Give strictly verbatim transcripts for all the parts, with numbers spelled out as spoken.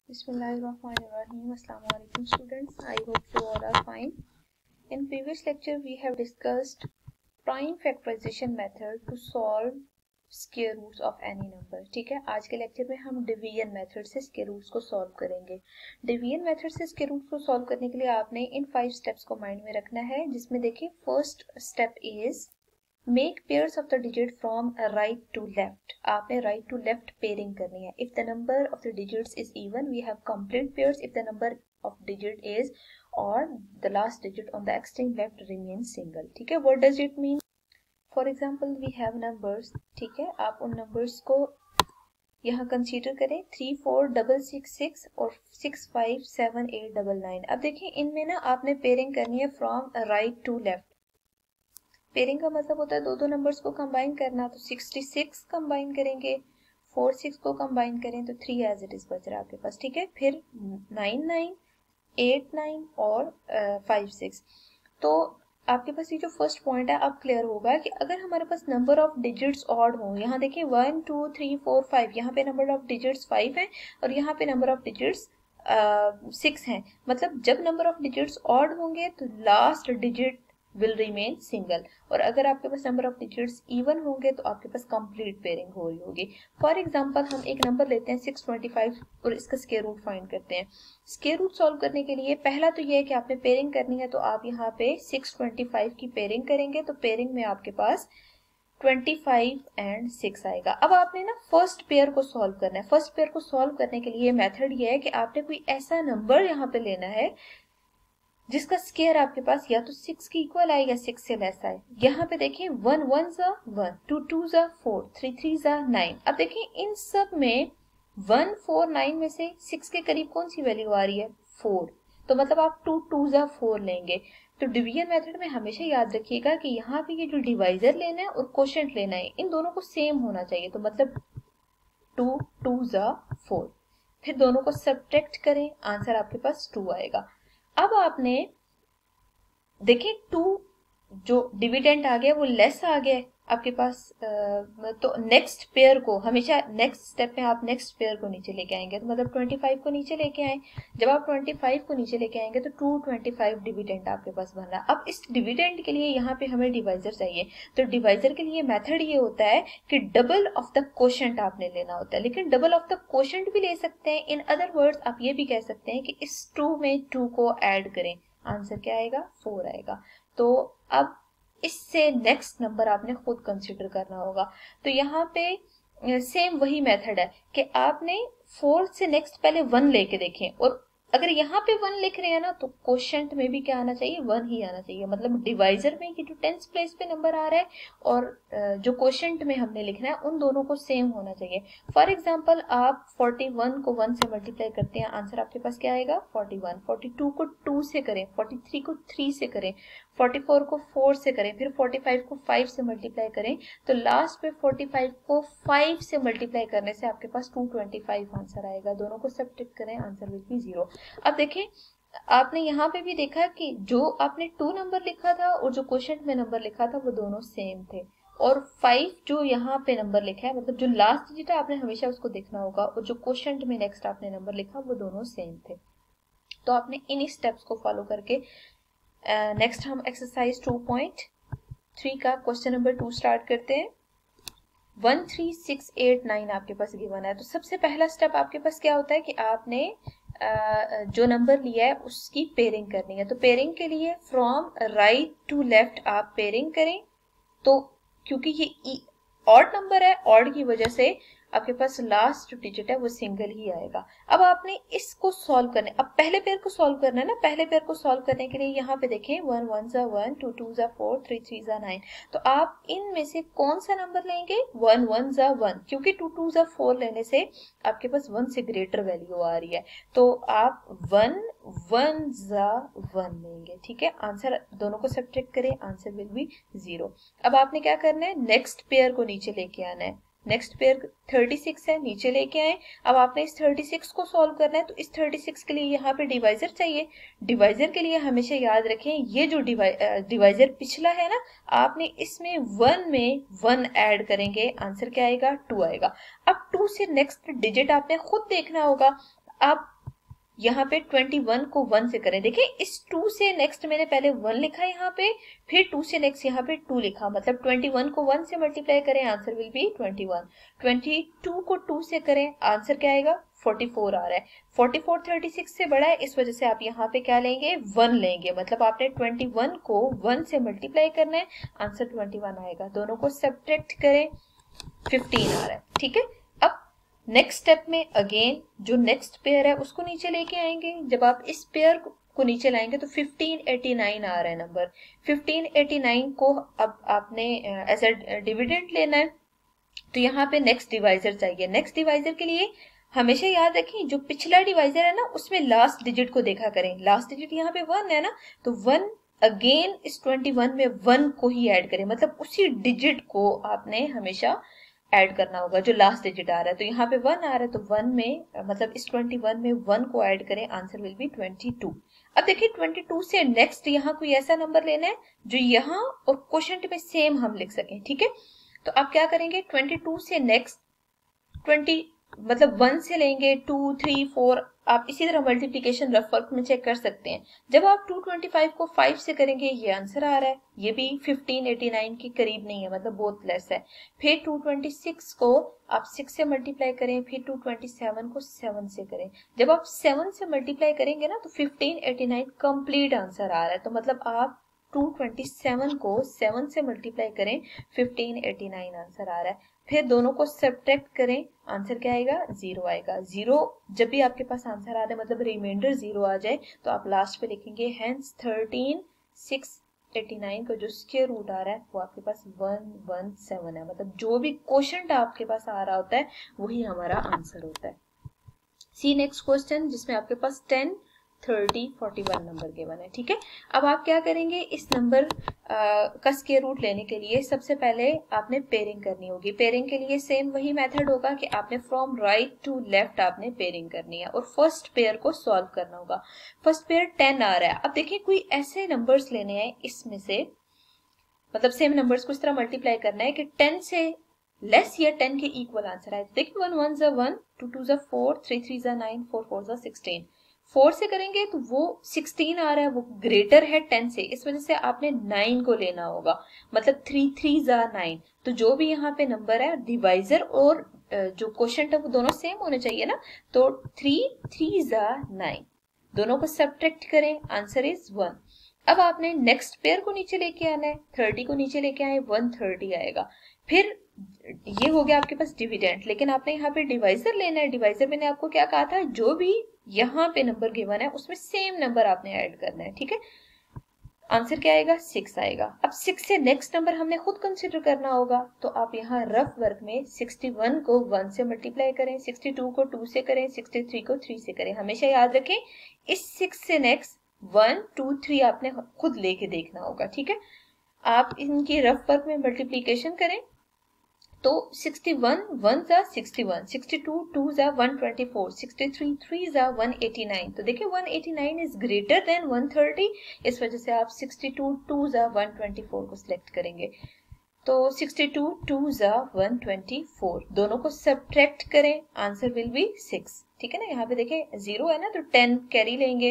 Bismillahirrahmanirrahim. Assalamu alaikum students. I hope you all are fine. In previous lecture we have discussed prime factorization method to solve square roots of any number. ठीक है, आज के lecture में हम division method से square roots को solve करेंगे. Division method से स्क्वायर रूट्स को सॉल्व करने के लिए आपने इन फाइव स्टेप्स को माइंड में रखना है, जिसमें देखिए first step is make pairs of the digit from right to left. आपने राइट टू लेफ्ट पेयरिंग करनी है. If the number of the digits is even we have complete pairs. If the number of digit is और the last digit on the extreme left remain single. ठीक है, what does it mean? For example we have numbers. ठीक है, आप उन numbers को यहाँ consider करें three four double six six और six five seven eight double nine. अब देखिए इनमें ना आपने पेयरिंग करनी है from right to left. Pairing का मतलब होता है दो दो नंबर्स को कंबाइन करना. तो सिक्सटी सिक्स कंबाइन करेंगे, फोर सिक्स को कंबाइन करें तो थ्री एज इट इज बच रहा है आपके पास. ठीक है, फिर नाइन नाइन एट नाइन और फाइव सिक्स. तो आपके पास ये जो फर्स्ट पॉइंट है अब क्लियर होगा कि अगर हमारे पास नंबर ऑफ डिजिट्स ऑड हो, यहाँ देखिए one two three four five, यहाँ पे नंबर ऑफ डिजिट्स फाइव है और यहाँ पे नंबर ऑफ डिजिट्स सिक्स हैं. मतलब जब नंबर ऑफ डिजिट्स ऑड होंगे तो last digit will remain single. और अगर आपके पास नंबर ऑफ डिजिट्स इवन होंगे तो आपके पास कंप्लीट पेयरिंग हो रही होगी. फॉर एग्जांपल हम एक नंबर लेते हैं सिक्स ट्वेंटी फाइव और इसका स्क्वायर रूट फाइंड करते हैं. स्क्वायर रूट सॉल्व करने के लिए पहला तो ये है कि आपने पेयरिंग करनी है. तो आप यहाँ पे सिक्स ट्वेंटी फाइव की पेयरिंग करेंगे तो पेयरिंग में आपके पास ट्वेंटी फाइव एंड सिक्स आएगा. अब आपने ना फर्स्ट पेयर को सॉल्व करना है. फर्स्ट पेयर को सॉल्व करने के लिए मेथड ये है कि आपने कोई ऐसा नंबर यहाँ पे लेना है जिसका स्क्वायर आपके पास या तो सिक्स की इक्वल आए या सिक्स से लेस आए. यहाँ पे देखिए वन वन जा वन, टू टू जा फोर, थ्री थ्री जा नाइन. अब देखिए इन सब में वन फोर नाइन में से सिक्स के करीब कौन सी वैल्यू आ रही है? फोर. तो मतलब आप टू टू जा फोर लेंगे. तो डिवीजन मेथड में हमेशा याद रखिएगा कि यहाँ पे ये जो डिवाइजर लेना है और कोशेंट लेना है इन दोनों को सेम होना चाहिए. तो मतलब टू टू जा फोर, फिर दोनों को सब्ट्रैक्ट करें, आंसर आपके पास टू आएगा. अब आपने देखिए टू जो डिविडेंड आ गया वो लेस आ गया आपके पास. आ, तो नेक्स्ट पेयर को हमेशा नेक्स्ट स्टेप में आप नेक्स्ट पेयर को नीचे लेके आएंगे. तो मतलब ट्वेंटी फाइव को नीचे लेके आए. जब आप ट्वेंटी फाइव को नीचे लेके आएंगे तो टू ट्वेंटी फाइव डिविडेंड आपके पास बन रहा. अब इस डिविडेंड के लिए यहाँ पे हमें डिवाइजर चाहिए. तो डिवाइजर के लिए मेथड ये होता है कि डबल ऑफ द कोशेंट आपने लेना होता है. लेकिन डबल ऑफ द कोशेंट भी ले सकते हैं. इन अदर वर्ड्स आप ये भी कह सकते हैं कि इस टू में टू को ऐड करें, आंसर क्या आएगा? फोर आएगा. तो अब इससे नेक्स्ट नंबर आपने खुद कंसीडर करना होगा. तो यहाँ पे सेम वही मेथड है कि आपने फोर से नेक्स्ट पहले वन लेके देखें. और अगर यहाँ पे वन लिख रहे हैं ना तो कोशेंट में भी क्या आना चाहिए? वन ही आना चाहिए. मतलब डिवाइजर में ये जो टेंथ प्लेस पे नंबर आ रहा है और जो कोशेंट में हमने लिखना है उन दोनों को सेम होना चाहिए. फॉर एग्जांपल आप फोर्टी वन को वन से मल्टीप्लाई करते हैं, आंसर आपके पास क्या आएगा? Forty one. फोर्टी टू को टू से करें, फोर्टी थ्री को थ्री से करें, फोर्टी फोर को फोर से करें, फिर फोर्टी फाइव को फाइव से मल्टीप्लाई करें. तो लास्ट पे फोर्टी फाइव को फाइव से मल्टीप्लाई करने से आपके पास टू ट्वेंटी फाइव आंसर आएगा. दोनों को सब्ट्रैक्ट करें, आंसर विल बी जीरो. अब देखें आपने यहाँ पे भी देखा कि जो आपने टू नंबर लिखा था और जो क्वोशंट में नंबर लिखा था वो दोनों सेम थे. और फाइव जो यहाँ पे नंबर लिखा है मतलब जो लास्ट डिजिट है आपने हमेशा उसको देखना होगा, और जो क्वोशंट में नेक्स्ट आपने नंबर लिखा वो दोनों सेम थे. तो आपने इन स्टेप्स को फॉलो करके नेक्स्ट uh, हम एक्सरसाइज टू पॉइंट थ्री का क्वेश्चन नंबर टू स्टार्ट करते हैं. One three six eight nine आपके पास गिवन है. तो सबसे पहला स्टेप आपके पास क्या होता है कि आपने uh, जो नंबर लिया है उसकी पेयरिंग करनी है. तो पेयरिंग के लिए फ्रॉम राइट टू लेफ्ट आप पेयरिंग करें. तो क्योंकि ये ऑड नंबर है, ऑड की वजह से आपके पास लास्ट जो डिजिट है वो सिंगल ही आएगा. अब आपने इसको सॉल्व करना है. अब पहले पेयर को सॉल्व करना है ना. पहले पेयर को सॉल्व करने के लिए यहाँ पे देखें वन वन जा वन, टू टू जा फोर, थ्री थ्री जा नाइन. तो आप इनमें से कौन सा नंबर लेंगे? वन वन जा वन, क्योंकि टू टू जा फोर लेने से आपके पास वन से ग्रेटर वैल्यू आ रही है. तो आप वन वन जा वन लेंगे. ठीक है, आंसर दोनों को सब्ट्रैक्ट करें, आंसर विल बी जीरो. अब आपने क्या करना है? नेक्स्ट पेयर को नीचे लेके आना है. नेक्स्ट पेयर थर्टी सिक्स है, नीचे लेके आए. अब आपने इस थर्टी सिक्स को सॉल्व करना है. तो इस थर्टी सिक्स के लिए यहाँ पे डिवाइजर चाहिए. डिवाइजर के लिए हमेशा याद रखें ये जो डिवाइजर पिछला है ना, आपने इसमें वन में वन ऐड करेंगे, आंसर क्या आएगा? टू आएगा. अब टू से नेक्स्ट डिजिट आपने खुद देखना होगा. आप यहाँ पे इक्कीस को वन से करें। देखिए इस टू से नेक्स्ट मैंने पहले वन लिखा यहाँ पे, फिर टू से नेक्स्ट यहाँ पे टू लिखा, मतलब इक्कीस को वन से मल्टीप्लाई करें, आंसर विल बी इक्कीस। बाईस को टू से करें, आंसर क्या आएगा, चौवालीस आ रहा है। चौवालीस छत्तीस से बड़ा है, इस वजह से आप यहाँ पे क्या लेंगे, वन लेंगे, मतलब आपने इक्कीस को वन से मल्टीप्लाई करना है, आंसर इक्कीस आएगा। दोनों को सब्ट्रैक्ट करें, पंद्रह आ रहा है, ठीक है। अब नेक्स्ट स्टेप में अगेन जो नेक्स्ट पेयर है उसको नीचे लेके आएंगे। जब आप इस पेयर को नीचे लाएंगे तो पंद्रह नवासी आ रहा है नंबर। पंद्रह नवासी को अब आपने एज अ डिविडेंड लेना है, तो यहाँ पे नेक्स्ट डिवाइजर चाहिए। नेक्स्ट डिवाइजर के लिए हमेशा याद रखें, जो पिछला डिवाइजर है ना उसमें लास्ट डिजिट को देखा करें। लास्ट डिजिट यहाँ पे वन है ना, तो वन अगेन इस इक्कीस में वन को ही ऐड करें, मतलब उसी डिजिट को आपने हमेशा ऐड करना होगा जो लास्ट डिजिट आ रहा है। तो यहाँ पे वन आ रहा है, तो वन में मतलब इस इक्कीस में वन को ऐड करें, आंसर विल बी बाईस। अब देखिए बाईस से नेक्स्ट यहाँ कोई ऐसा नंबर लेना है जो यहाँ और क्वोशंट में सेम हम लिख सकें, ठीक है। तो आप क्या करेंगे, बाईस से नेक्स्ट बीस मतलब वन से लेंगे, टू थ्री फोर, आप इसी तरह मल्टीप्लिकेशन रफ वर्क में चेक कर सकते हैं। जब आप दो सौ पच्चीस को फाइव से करेंगे, ये आंसर आ रहा है, ये भी पंद्रह नवासी के करीब नहीं है, मतलब बहुत लेस है। फिर दो सौ छब्बीस को आप सिक्स से मल्टीप्लाई करें, फिर दो सौ सत्ताईस को सेवन से करें। जब आप सेवन से मल्टीप्लाई करेंगे ना तो पंद्रह नवासी कंप्लीट आंसर आ रहा है, तो मतलब आप दो सौ सत्ताईस को सेवन से मल्टीप्लाई करें, पंद्रह नवासी आंसर आ रहा है। फिर दोनों को सब्ट्रैक्ट करें, आंसर क्या आएगा, जीरो आएगा। जीरो जब भी आपके पास आंसर आ रहा है, मतलब रिमाइंडर जीरो आ जाए, तो आप लास्ट पे लिखेंगे hence thirteen six eighty nine का जो स्क्वायर रूट आ रहा है वो आपके पास वन वन सेवन है, मतलब जो भी क्वोशंट आपके पास आ रहा होता है वही हमारा आंसर होता है। सी नेक्स्ट क्वेश्चन जिसमें आपके पास ten thirty forty one number given है, ठीक है। अब आप क्या करेंगे, इस नंबर का स्क्वायर रूट लेने के लिए सबसे पहले आपने पेयरिंग करनी होगी। पेयरिंग के लिए सेम वही मेथड होगा कि आपने फ्रॉम राइट टू लेफ्ट आपने पेयरिंग करनी है और फर्स्ट पेयर को सॉल्व करना होगा। फर्स्ट पेयर टेन आ रहा है। अब देखिए कोई ऐसे नंबर्स लेने हैं इसमें से, मतलब सेम नंबर्स को इस तरह मल्टीप्लाई करना है कि टेन से लेस या टेन के इक्वल आंसर आए। देखिए वन वन जा वन, टू टू जा फोर, थ्री थ्री जा नाइन, फोर फोर जा सिक्सटीन। फोर से करेंगे तो वो सिक्सटीन आ रहा है, वो ग्रेटर है टेन से, इस वजह से आपने नाइन को लेना होगा, मतलब थ्री थ्री जा नाइन। तो जो भी यहाँ पे नंबर है डिवाइजर और जो क्वोशंट है वो दोनों सेम होने चाहिए ना, तो थ्री थ्री जा नाइन, दोनों को सब्ट्रैक्ट करें, आंसर इज वन। अब आपने नेक्स्ट पेयर को नीचे लेके आना है, थर्टी को नीचे लेके आए, वन थर्टी आएगा। फिर ये हो गया आपके पास डिविडेंड, लेकिन आपने यहाँ पे डिवाइजर लेना है। डिवाइजर मैंने आपको क्या कहा था, जो भी यहाँ पे नंबर गिवन है उसमें सेम नंबर आपने ऐड करना है, ठीक है। आंसर क्या आएगा, सिक्स आएगा। अब सिक्स से नेक्स्ट नंबर हमने खुद कंसिडर करना होगा, तो आप यहाँ रफ वर्क में सिक्सटी वन को वन से मल्टीप्लाई करें, सिक्सटी टू को टू से करें, सिक्सटी थ्री को थ्री से करें। हमेशा याद रखें इस सिक्स से नेक्स्ट वन टू थ्री आपने खुद लेके देखना होगा, ठीक है। आप इनकी रफ वर्क में मल्टीप्लीकेशन करें तो सिक्सटी वन वन जा sixty one, sixty two two जा one twenty four, sixty three three जा वन एटी नाइन। तो देखिए one eighty nine is greater than one thirty, इस वजह से आप सिक्सटी टू टू जा वन ट्वेंटी फोर को सिलेक्ट करेंगे। तो सिक्सटी टू टू जा वन ट्वेंटी फोर, दोनों को सब्ट्रैक्ट करें, आंसर विल बी सिक्स, ठीक है ना। यहाँ पे देखिए जीरो है ना, तो टेन कैरी लेंगे,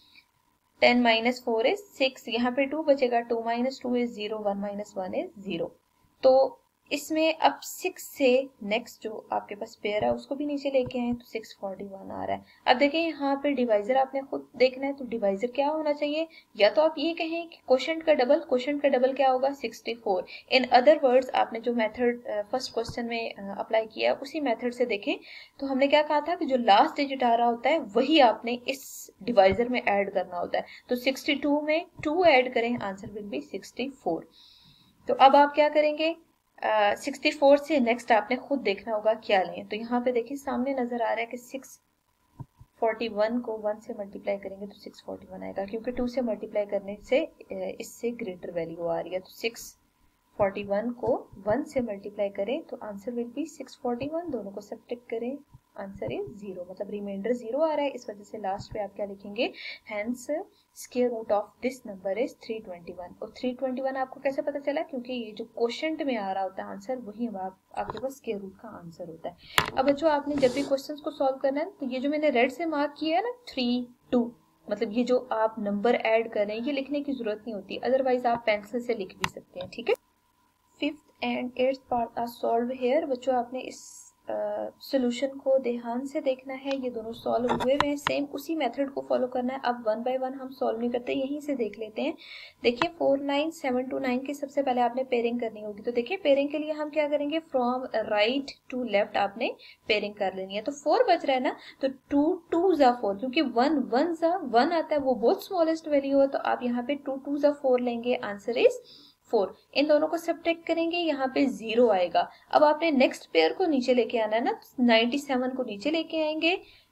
ten minus four is six, यहाँ पे टू बचेगा, two minus two is zero, one minus one is zero. तो इसमें अब सिक्स से नेक्स्ट जो आपके पास पेयर है उसको भी नीचे लेके आए तो सिक्स फोर्टी वन आ रहा है। अब देखिए यहाँ पे डिवाइजर आपने खुद देखना है, तो डिवाइजर क्या होना चाहिए, या तो आप ये कहें कि क्वोशंट का डबल, क्वोशंट का डबल क्या होगा, sixty four. In other words आपने जो मेथड फर्स्ट क्वेश्चन में अप्लाई किया उसी मेथड से देखें, तो हमने क्या कहा था कि जो लास्ट डिजिट आ रहा होता है वही आपने इस डिवाइजर में ऐड करना होता है। तो सिक्सटी टू में टू ऐड करें, answer will be sixty four. तो अब आप क्या करेंगे, सिक्सटी फोर से नेक्स्ट आपने खुद देखना होगा क्या लें। तो यहाँ पे देखिए सामने नजर आ रहा है कि सिक्स फोर्टी वन को वन से मल्टीप्लाई करेंगे तो सिक्स फोर्टी वन आएगा, क्योंकि टू से मल्टीप्लाई करने से इससे ग्रेटर वैल्यू आ रही है। तो सिक्स फोर्टी वन को वन से मल्टीप्लाई करें तो answer will be six forty one, दोनों को सब्ट्रैक्ट करें, आंसर इज जीरो, मतलब रिमाइंडर जीरो आ रहा है, इस वजह से लास्ट पे आप क्या लिखेंगे, hence square root of this number is three twenty one. और थ्री ट्वेंटी वन आपको कैसे पता चला, क्योंकि ये जो क्वोशंट में आ रहा होता है आंसर, वही आप, आपके पास स्क्वायर रूट का आंसर होता है। अब बच्चों आपने जब भी क्वेश्चंस को सॉल्व करना है, तो ये जो मैंने रेड से मार्क किया है ना थ्री टू, मतलब ये जो आप नंबर ऐड कर रहे हैं ये लिखने की जरूरत नहीं होती, अदरवाइज आप पेंसिल से लिख भी सकते हैं, ठीक है। Fifth and eighth part are solve here. बच्चों आपने इस सोल्यूशन uh, को ध्यान से देखना है, ये दोनों सॉल्व हुए हुए हैं, सेम उसी मेथड को फॉलो करना है। अब वन बाय वन हम सॉल्व नहीं करते, यहीं से देख लेते हैं। देखिए four nine seven two nine की सबसे पहले आपने पेयरिंग करनी होगी, तो देखिए पेयरिंग के लिए हम क्या करेंगे, फ्रॉम राइट टू लेफ्ट आपने पेयरिंग कर लेनी है। तो फोर बच रहा है ना, तो टू टू जा फोर, क्योंकि वन वन जा वन आता है, वो बहुत स्मॉलेस्ट वैल्यू है, तो आप यहाँ पे टू टू जा फोर लेंगे, आंसर इज फोर। इन दोनों को सब्ट्रैक्ट करेंगे, यहाँ पे जीरो आएगा। अब आपने नेक्स्ट पेयर को नीचे लेके आना है ना, नाइन्टी सेवन को नीचे लेके आएंगे।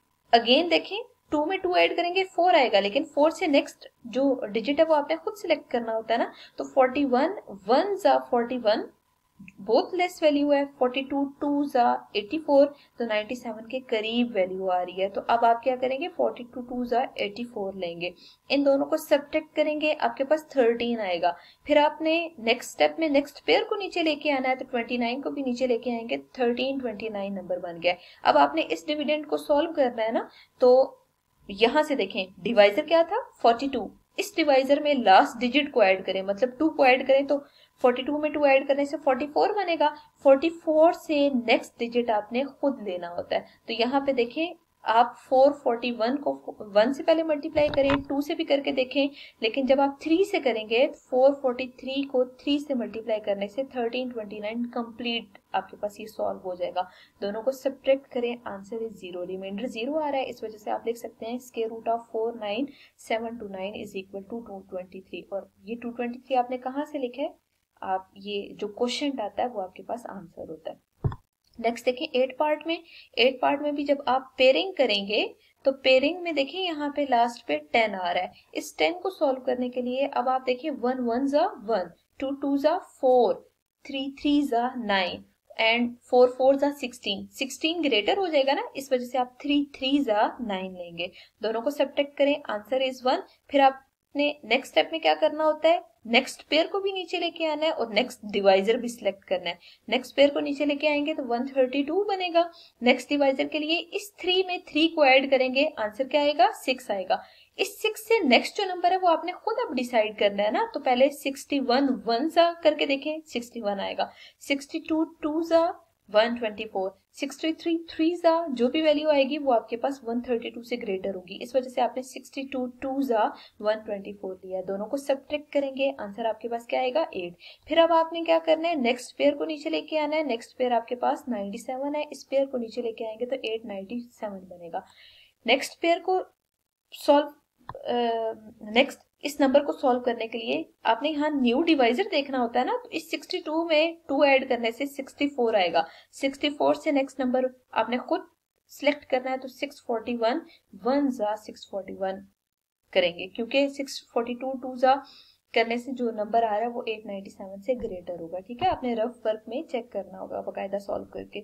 अगेन देखें, टू में टू ऐड करेंगे फोर आएगा, लेकिन फोर से नेक्स्ट जो डिजिट है वो आपने खुद सिलेक्ट करना होता है ना, तो फोर्टी वन वन जा फोर्टी वन, बहुत लेस वैल्यू है, फोर्टी टू टू जा एटी फोर, तो नाइन्टी सेवन के करीब वैल्यू आ रही है। तो अब आप क्या करेंगे, फोर्टी टू टू जा एटी फोर लेंगे, इन दोनों को सब्ट्रैक्ट करेंगे, आपके पास थर्टीन आएगा। फिर आपने नेक्स्ट स्टेप में नेक्स्ट पेयर को नीचे लेके आना है, तो ट्वेंटी नाइन को भी नीचे लेके आएंगे, थर्टीन ट्वेंटी नाइन नंबर बन गया। अब आपने इस डिविडेंड को सॉल्व करना है ना, तो यहां से देखें डिवाइजर क्या था फोर्टी टू, इस डिवाइजर में लास्ट डिजिट को ऐड करें, मतलब टू को ऐड करें, तो फोर्टी टू में टू ऐड करने से फोर्टी फोर बनेगा। फोर्टी फोर से नेक्स्ट डिजिट आपने खुद लेना होता है, तो यहाँ पे देखें आप फोर फोर्टी वन को वन से पहले मल्टीप्लाई करें, टू से भी करके देखें, लेकिन जब आप थ्री से करेंगे तो फोर फोर्टी थ्री को थ्री से मल्टीप्लाई करने से थर्टीन ट्वेंटी नाइन कंप्लीट आपके पास ये सॉल्व हो जाएगा। दोनों को सब्ट्रैक्ट करें, answer is zero, reminder zero आ रहा है, इस वजह से आप लिख सकते हैं square root of four nine seven two nine is equal to two twenty three. और ये टू ट्वेंटी थ्री आपने कहाँ से लिखा है, आप ये जो क्वेश्चन आता है वो आपके पास आंसर होता है। नेक्स्ट देखिए एट पार्ट में, एट पार्ट में भी जब आप पेयरिंग करेंगे, तो पेयरिंग में देखिए यहाँ पे लास्ट पे टेन आ रहा है, इस टेन को सॉल्व करने के लिए अब आप देखिए वन वन जा वन, टू टू जा फोर, थ्री थ्री जा नाइन, एंड फोर फोर जा सिक्सटीन, सिक्सटीन ग्रेटर हो जाएगा ना, इस वजह से आप थ्री थ्री जा नाइन लेंगे। दोनों को सब्ट्रैक्ट करें, आंसर इज वन। फिर आपने नेक्स्ट स्टेप में क्या करना होता है, नेक्स्ट पेयर को भी नीचे लेके आना है और नेक्स्ट डिवाइजर भी सिलेक्ट करना है। नेक्स्ट पेयर को नीचे लेके आएंगे तो वन थर्टी टू बनेगा। नेक्स्ट डिवाइजर के लिए इस थ्री में थ्री को ऐड करेंगे, आंसर क्या आएगा, सिक्स आएगा। इस सिक्स से नेक्स्ट जो नंबर है वो आपने खुद अब डिसाइड करना है ना, तो पहले सिक्सटी वन वन सा करके देखें, सिक्सटी वन आएगा, सिक्सटी टू टू सा one twenty four, sixty three three जा जो भी वैल्यू आएगी वो आपके पास वन थर्टी टू से ग्रेटर होगी, इस वजह से आपने सिक्सटी टू टू जा वन ट्वेंटी फोर लिया। दोनों को सब्ट्रैक्ट करेंगे, आंसर आपके पास क्या आएगा, एट। फिर अब आपने क्या करना है, नेक्स्ट पेयर को नीचे लेके आना है, नेक्स्ट पेयर आपके पास नाइन्टी सेवन है, इस पेयर को नीचे लेके आएंगे तो एट नाइन्टी सेवन बनेगा। नेक्स्ट पेयर को सॉल्व नेक्स्ट uh, इस नंबर को सॉल्व करने के लिए आपने यहाँ न्यू डिवाइजर देखना होता है ना, तो इस सिक्सटी टू में टू ऐड करने से सिक्सटी फोर आएगा। सिक्सटी फोर से नेक्स्ट नंबर आपने खुद सिलेक्ट करना है, तो सिक्स फोर्टी वन वन जा सिक्स फोर्टी वन करेंगे, क्योंकि सिक्स फोर्टी टू टू जा करने से जो नंबर आ रहा है वो एट नाइन्टी सेवन से ग्रेटर होगा, ठीक है। आपने रफ वर्क में चेक करना होगा बाकायदा सॉल्व करके।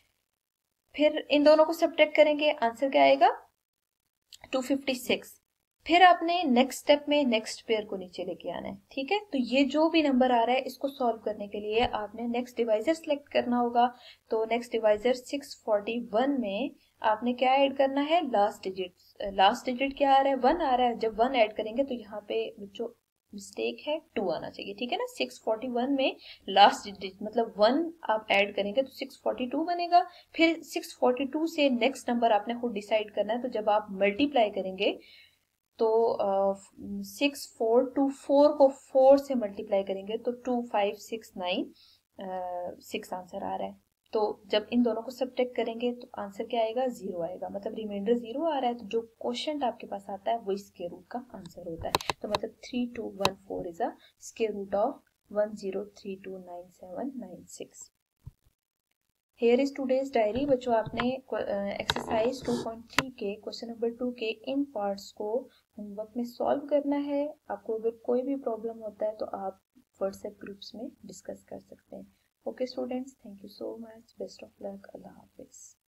फिर इन दोनों को सब्ट्रैक्ट करेंगे, आंसर क्या आएगा, टू फिफ्टी सिक्स। फिर आपने नेक्स्ट स्टेप में नेक्स्ट पेयर को नीचे लेके आना है, ठीक है। तो ये जो भी नंबर आ रहा है इसको सॉल्व करने के लिए आपने नेक्स्ट डिवाइजर सिलेक्ट करना होगा, तो next divisor six forty one में आपने क्या ऐड करना है, लास्ट डिजिट। लास्ट डिजिट क्या आ रहा है, वन आ रहा है, जब वन ऐड करेंगे तो यहाँ पे जो मिस्टेक है टू आना चाहिए, ठीक है ना। सिक्स फोर्टी वन में लास्ट डिजिट मतलब वन आप ऐड करेंगे तो सिक्स फोर्टी टू बनेगा। फिर सिक्स फोर्टी टू से नेक्स्ट नंबर आपने खुद डिसाइड करना है, तो जब आप मल्टीप्लाई करेंगे तो सिक्स फोर टू फोर को फोर से मल्टीप्लाई करेंगे तो two five six nine six answer आ रहा है। तो जब इन दोनों को सब्ट्रैक्ट करेंगे तो आंसर क्या आएगा, जीरो आएगा, मतलब रिमाइंडर जीरो आ रहा है। तो जो क्वेश्चन आपके पास आता है वही स्क्वायर रूट का आंसर होता है। तो मतलब three two one four is a square root of one zero three two nine seven nine six. Here is today's diary. बच्चों आपने एक्सरसाइज टू पॉइंट थ्री के क्वेश्चन नंबर टू के इन पार्ट्स को होमवर्क में सॉल्व करना है। आपको अगर कोई भी प्रॉब्लम होता है तो आप व्हाट्सएप ग्रुप्स में डिस्कस कर सकते हैं। Okay students, thank you so much, best of luck, अल्लाह हाफिज।